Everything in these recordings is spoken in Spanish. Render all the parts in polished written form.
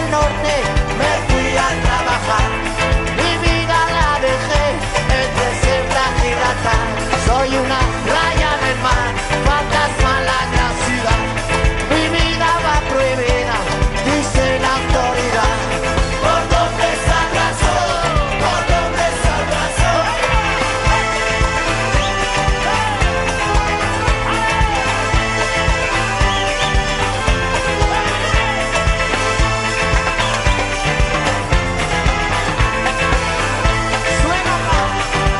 norte me fui a trabajar. Mi vida la dejé entre Ceuta y Gibraltar. Soy una raya en el mar, fantasma en la gran ciudad. Mi vida va prohibida, dice la autoridad. ¿Por dónde saldrá el sol? ¿Por dónde saldrá el sol? Suena más.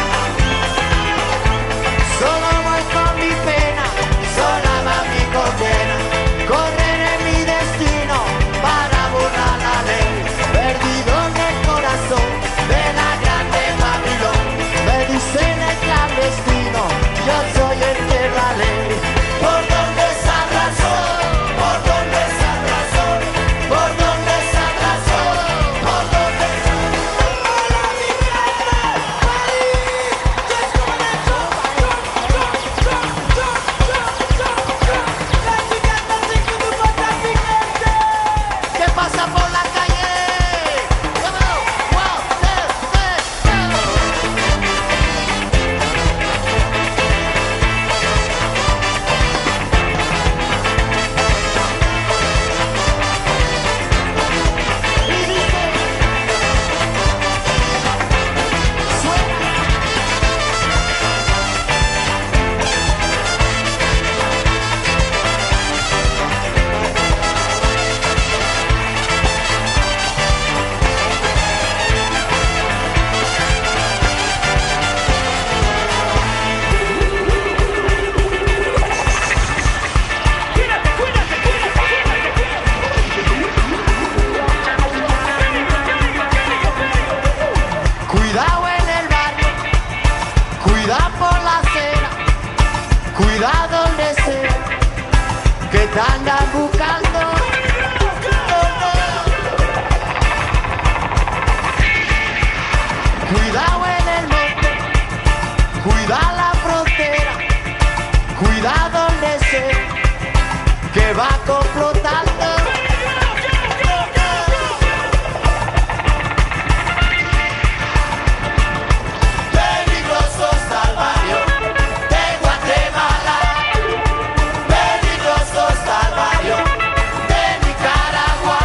Solo voy con mi pena, sola va mi condena. Correré mi destino para borrar la ley. Perdido en el corazón de la grande Babilón. Me dicen el clandestino, yo soy el que la ley. ¿Por dónde saldrá el sol? ¿Por dónde saldrá el sol? ¿Por dónde saldrá el sol? ¿Por dónde saldrá ¿Qué pasa por la calle? Cuidado en el barrio, cuidado por la acera, cuidado donde sea, que te andan buscando. Cuidado en el monte, cuidado la frontera, cuidado donde sea, que va complotando. Peligroso está el barrio de Guatemala, peligroso está el barrio de Nicaragua.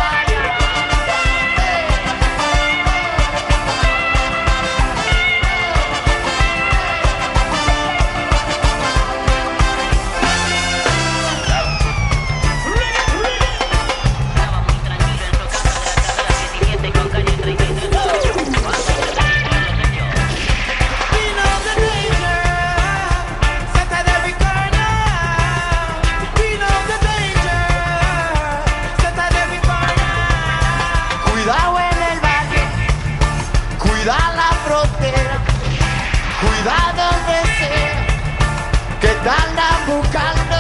Cuidado en el barrio, cuidado la frontera, cuidado donde sea, que te andan buscando.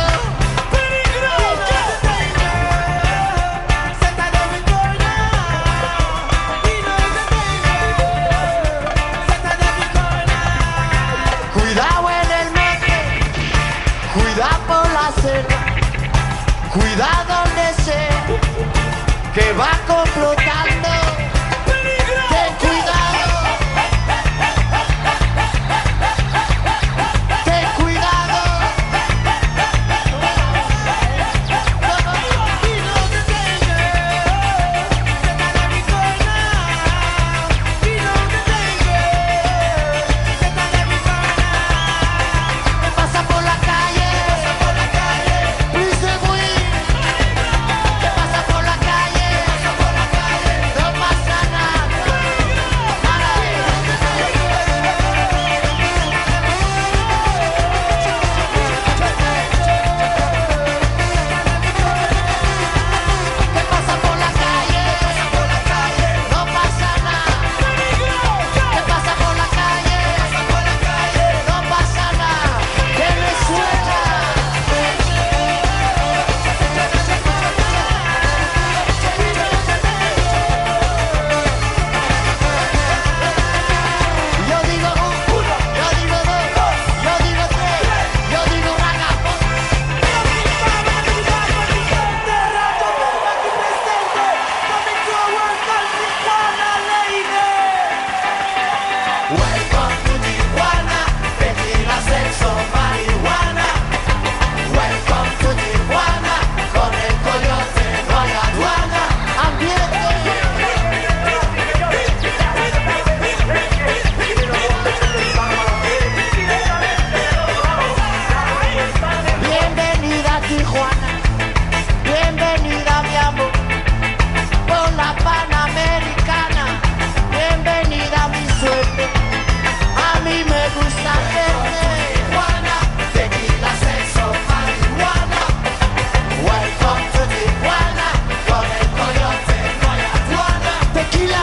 Cuidado en el monte, cuidado por la selva, cuidado donde sea, que va complotando. Ten cuidado. Ten cuidado. ¿Qué pasa por la calle? Please, ¿qué pasa por la calle? Tijuana. Bienvenida mi amor, por la Panamericana. Bienvenida mi suerte, a mí me gusta verte. Tijuana, tequila, sexo, marihuana. Welcome to Tijuana, con el coyote no hay aduana. Tequila.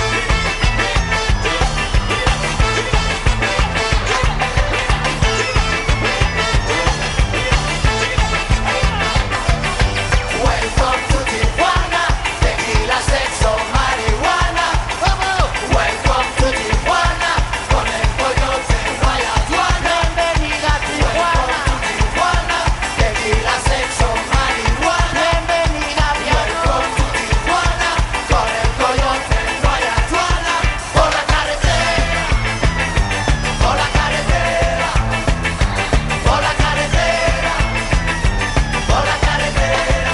Welcome to Tijuana, tequila, sexo, marihuana. Welcome to Tijuana, con el coyote no hay aduana. Bienvenida a Tijuana. Tijuana, tequila, sexo, marihuana. Bienvenida a Welcome to Tijuana, con el coyote no hay aduana. Por la carretera, por la carretera, por la carretera, por la carretera.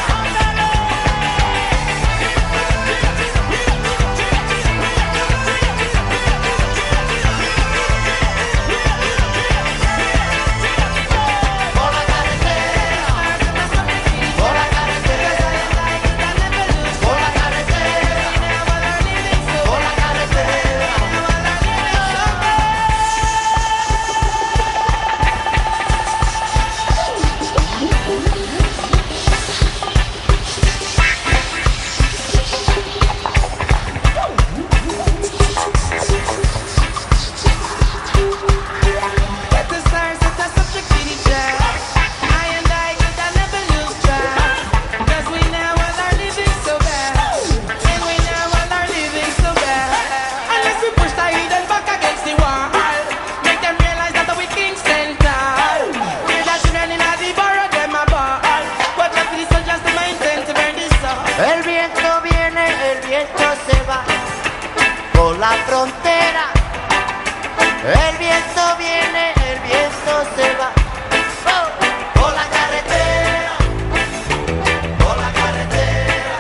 Por la carretera, por la carretera, por la carretera, por la carretera. Let the stars set us up to keep each other. I and I could never lose track. 'Cause we now all are living so bad. And we now all are living so bad. Unless we push the hidden back against the wall. Make them realize that we kings stand tall. We're the children in the borough, them a ball. But let the soldiers to maintain to burn this song. El viento viene, el viento se va por la frontera. El viento viene, el viento se va oh, por la carretera, por la carretera.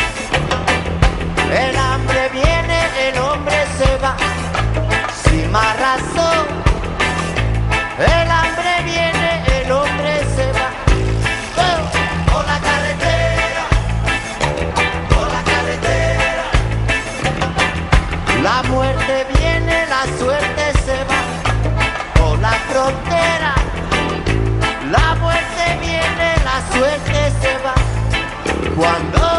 El hambre viene, el hombre se va sin más razón. El hambre viene, el hombre se va oh, por la carretera, por la carretera. La muerte viene, la suerte se va por la frontera. La muerte viene, la suerte se va cuando